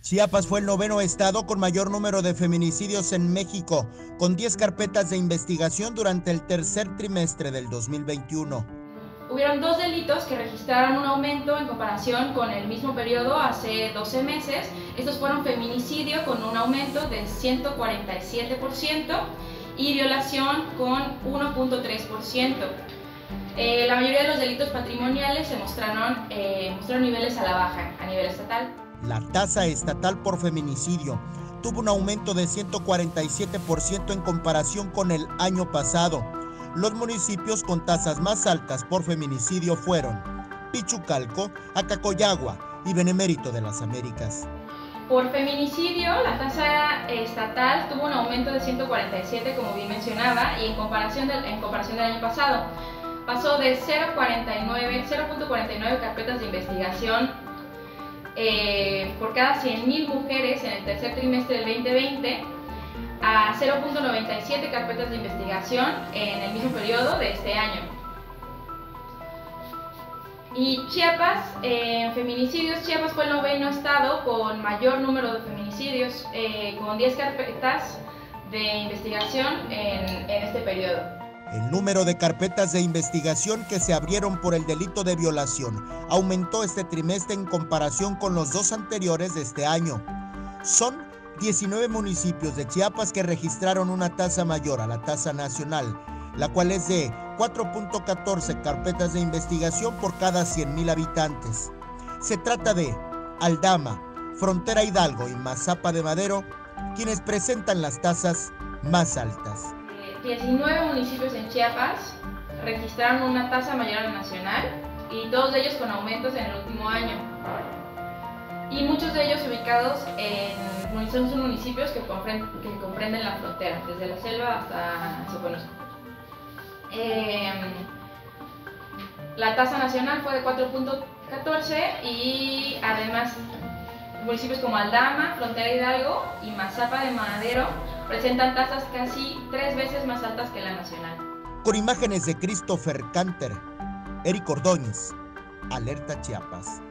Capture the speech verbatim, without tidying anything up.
Chiapas fue el noveno estado con mayor número de feminicidios en México, con diez carpetas de investigación durante el tercer trimestre del dos mil veintiuno. Hubieron dos delitos que registraron un aumento en comparación con el mismo periodo hace doce meses. Estos fueron feminicidio con un aumento de ciento cuarenta y siete por ciento y violación con uno punto tres por ciento. Eh, la mayoría de los delitos patrimoniales se mostraron, eh, mostraron niveles a la baja a nivel estatal. La tasa estatal por feminicidio tuvo un aumento de ciento cuarenta y siete por ciento en comparación con el año pasado. Los municipios con tasas más altas por feminicidio fueron Pichucalco, Acacoyagua y Benemérito de las Américas. Por feminicidio, la tasa estatal tuvo un aumento de ciento cuarenta y siete, como bien mencionaba, y en comparación del, en comparación del año pasado, pasó de cero punto cuarenta y nueve carpetas de investigación eh, por cada cien mil mujeres en el tercer trimestre del veinte veinte a cero punto noventa y siete carpetas de investigación en el mismo periodo de este año. Y Chiapas, eh, en feminicidios, Chiapas fue el noveno estado con mayor número de feminicidios, eh, con diez carpetas de investigación en, en este periodo. El número de carpetas de investigación que se abrieron por el delito de violación aumentó este trimestre en comparación con los dos anteriores de este año. Son diecinueve municipios de Chiapas que registraron una tasa mayor a la tasa nacional, la cual es de cuatro punto catorce carpetas de investigación por cada cien mil habitantes. Se trata de Aldama, Frontera Hidalgo y Matsapa de Madero, quienes presentan las tasas más altas. diecinueve municipios en Chiapas registraron una tasa mayor a la nacional y todos ellos con aumentos en el último año. Y muchos de ellos ubicados en son municipios que comprenden, que comprenden la frontera, desde la selva hasta Soconusco. Eh, la tasa nacional fue de cuatro punto catorce y además municipios como Aldama, Frontera Hidalgo y Matsapa de Madero presentan tasas casi tres veces más altas que la nacional. Con imágenes de Christopher Canter, Eric Ordóñez, Alerta Chiapas.